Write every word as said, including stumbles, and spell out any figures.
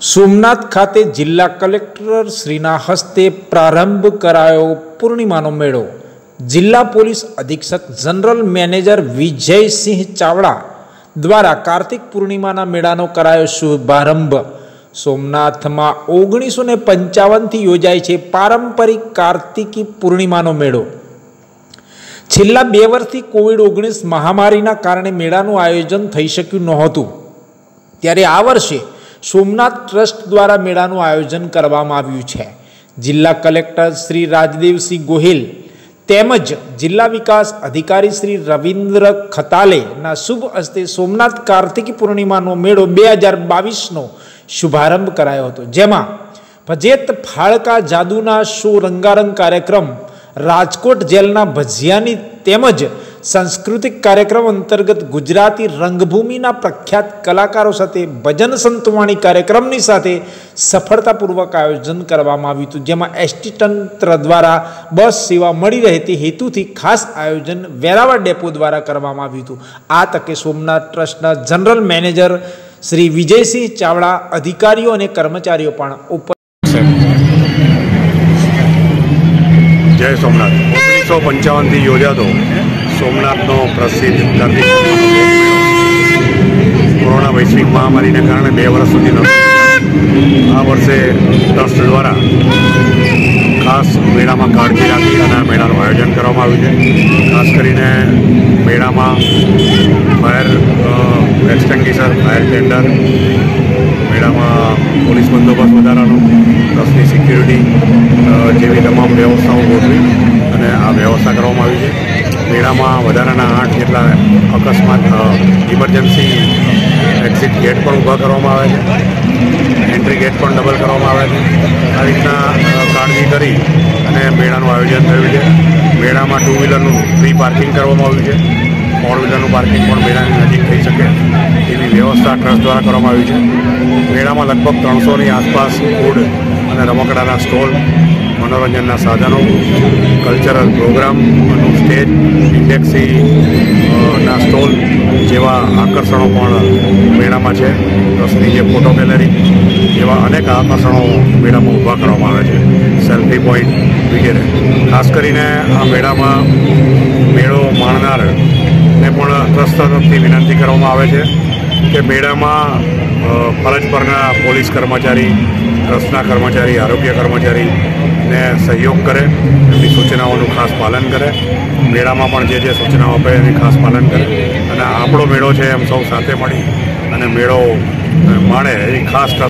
સોમનાથ ખાતે જિલ્લા કલેક્ટર શ્રીના હસ્તે પ્રારંભ કરાયો પૂર્ણિમાનો મેળો। જિલ્લા પોલીસ અધિક્ષક જનરલ મેનેજર વિજયસિંહ ચાવડા દ્વારા કાર્તિક પૂર્ણિમાના મેળાનો કરાયો શુભારંભ। સોમનાથમાં ઓગણીસો ને પંચાવનથી યોજાય છે પારંપરિક કાર્તિકી પૂર્ણિમાનો મેળો। છેલ્લા બે વર્ષથી કોવિડ ઓગણીસ મહામારીના કારણે મેળાનું આયોજન થઈ શક્યું નહોતું, ત્યારે આ વર્ષે સોમનાથ ટ્રસ્ટ દ્વારા મેળાનું આયોજન કરવામાં આવ્યું છે। જિલ્લા કલેક્ટર શ્રી રાજદેવસિંહ ગોહિલ તેમજ જિલ્લા વિકાસ અધિકારી શ્રી રવિન્દ્ર ખતાલેના શુભ હસ્તે સોમનાથ કાર્તિકી પૂર્ણિમાનો મેળો બે હજાર બાવીસનો શુભારંભ કરાયો હતો, જેમાં ભજેત ફાળકા જાદુના શો રંગારંગ કાર્યક્રમ, રાજકોટ જેલના ભજીયાની તેમજ સાંસ્કૃતિક કાર્યક્રમ અંતર્ગત ગુજરાતી રંગભૂમિના પ્રખ્યાત કલાકારો સાથે ભજન સંતવાણી કાર્યક્રમની સાથે સફળતાપૂર્વક આયોજન કરવામાં આવ્યું હતું, જેમાં એસટી તંત્ર દ્વારા બસ સેવા મળી રહે તે હેતુથી ખાસ આયોજન વેરાવળ ડેપો દ્વારા કરવામાં આવ્યું હતું। આ તકે સોમનાથ ટ્રસ્ટના જનરલ મેનેજર શ્રી વિજયસિંહ ચાવડા, અધિકારીઓ અને કર્મચારીઓ પણ ઉપસ્થિત। જય સોમનાથ। ઓગણીસો પંચાવનથી યોજાતો સોમનાથનો પ્રસિદ્ધ કાર્તિક કોરોના વૈશ્વિક મહામારીને કારણે બે વર્ષ સુધી ન આ વર્ષે ટ્રસ્ટ દ્વારા ખાસ મેળામાં કાળજી રાખી અને મેળાનું આયોજન કરવામાં આવ્યું છે। ખાસ કરીને મેળામાં ફાયર એક્સટિંગ્વિશર, ફાયર ટેન્ડર, મેળામાં પોલીસ બંદોબસ્ત વધારાનો, ટ્રસ્ટની સિક્યુરિટી જેવી તમામ વ્યવસ્થાઓ ગોઠવી અને આ વ્યવસ્થા કરવામાં આવી છે। મેળામાં વધારાના આઠ જેટલા અકસ્માત ઇમરજન્સી એક્ઝિટ ગેટ પણ ઊભા કરવામાં આવે છે, એન્ટ્રી ગેટ પણ ડબલ કરવામાં આવે છે। આ રીતના કાળજી કરી અને મેળાનું આયોજન થયું છે। મેળામાં ટુ વ્હીલરનું ફ્રી પાર્કિંગ કરવામાં આવ્યું છે, ફોર વ્હીલરનું પાર્કિંગ પણ મેળાની નજીક થઈ શકે એવી વ્યવસ્થા ટ્રસ્ટ દ્વારા કરવામાં આવી છે। મેળામાં લગભગ ત્રણસોની આસપાસ ફૂડ અને રમકડાના સ્ટોલ, મનોરંજનના સાધનો, કલ્ચરલ પ્રોગ્રામ, સ્ટેજ, ઇન્ડેક્સી ના સ્ટોલ જેવા આકર્ષણો પણ મેળામાં છે। ટ્રસ્ટની જે ફોટો ગેલેરી જેવા અનેક આકર્ષણો મેળામાં ઊભા કરવામાં આવે છે, સેલ્ફી પોઈન્ટ વગેરે। ખાસ કરીને આ મેળામાં મેળો માણનારને પણ ટ્રસ્ટ તરફથી વિનંતી કરવામાં આવે છે કે મેળામાં ફરજ પરના પોલીસ કર્મચારી, ટ્રસ્ટના કર્મચારી, આરોગ્ય કર્મચારીને સહયોગ કરે, એમની સૂચનાઓનું ખાસ પાલન કરે, મેળામાં પણ જે જે સૂચનાઓ આપે એની ખાસ પાલન કરે અને આપણો મેળો છે એમ સૌ સાથે મળી અને મેળો માણે એ ખાસ